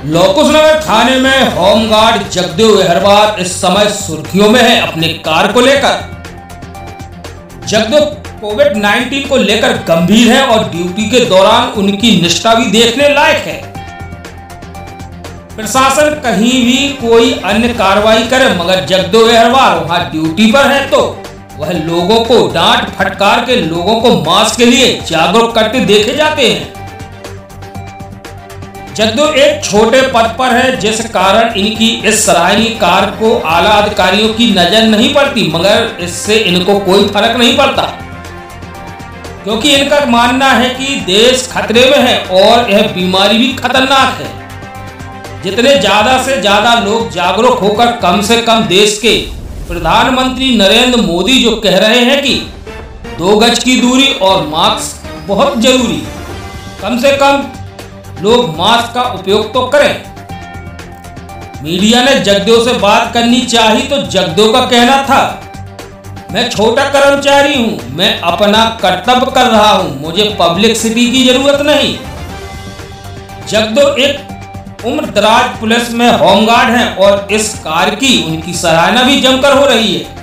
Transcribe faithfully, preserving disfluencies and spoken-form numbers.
लोकुश नगर थाने में होमगार्ड जगदेव अहरवार इस समय सुर्खियों में है अपने कार्य को लेकर। जगदेव कोविड उन्नीस को लेकर गंभीर है और ड्यूटी के दौरान उनकी निष्ठा भी देखने लायक है। प्रशासन कहीं भी कोई अन्य कार्रवाई करे मगर जगदेव अहरवार वहां ड्यूटी पर है तो वह लोगों को डांट फटकार के लोगों को मास्क के लिए जागरूक करते देखे जाते हैं। जगदेव एक छोटे पद पर है जिस कारण इनकी इस सराहनीय कार्य को आला अधिकारियों की नजर नहीं पड़ती, मगर इससे इनको कोई फर्क नहीं पड़ता क्योंकि इनका मानना है कि देश खतरे में है और यह बीमारी भी खतरनाक है। जितने ज्यादा से ज्यादा लोग जागरूक होकर कम से कम देश के प्रधानमंत्री नरेंद्र मोदी जो कह रहे हैं कि दो गज की दूरी और मास्क बहुत जरूरी, कम से कम लोग मास्क का उपयोग तो करें। मीडिया ने जगदेव से बात करनी चाहिए तो जगदेव का कहना था, मैं छोटा कर्मचारी हूं, मैं अपना कर्तव्य कर रहा हूं, मुझे पब्लिसिटी की जरूरत नहीं। जगदेव एक उम्र दराज पुलिस में होमगार्ड हैं और इस कार्य की उनकी सराहना भी जमकर हो रही है।